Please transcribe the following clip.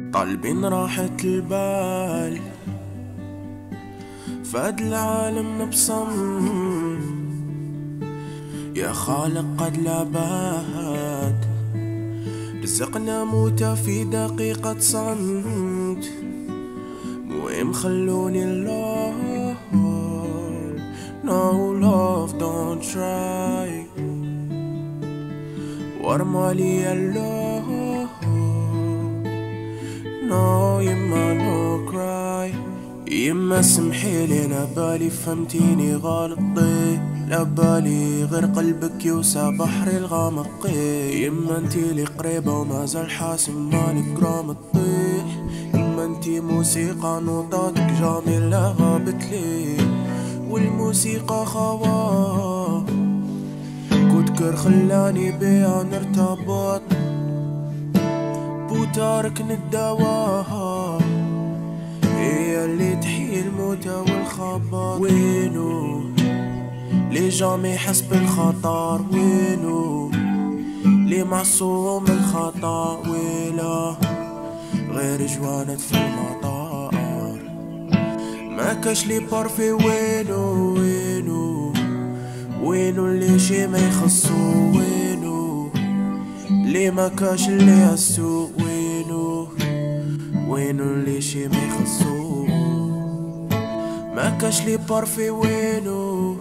طالبين راحة البال، فاد العالم نبصم. يا خالق قد لا بات، رزقنا موتى في دقيقة صمت. مهم خلوني alone. No love don't try. وارمالي alone. No يما no cry. يما سمحيلي انا بالي فهمتيني غلطي، لا بالي غير قلبك يوسع بحري الغامقي. يما انتي لي قريبة وما زال حاسم مالك جرام تطيح. يما انتي موسيقى نوطاتك جميلة غابت لي، والموسيقى خوا كتكر خلاني بيها نرتبط. بوتارك الدواها هي اللي تحيي الموتى والخبر. وينو لي جامي يحس بالخطر، وينو لي معصوم الخطا، ويلا غير جوانت في المطار. ما كاش لي بارفي، وينو وينو وينو اللي شي ما يخصو، وينو لي ما كاش اللي هسو، وينو وينو اللي شي ما يخصو. ما كاش لي بارفي، وينو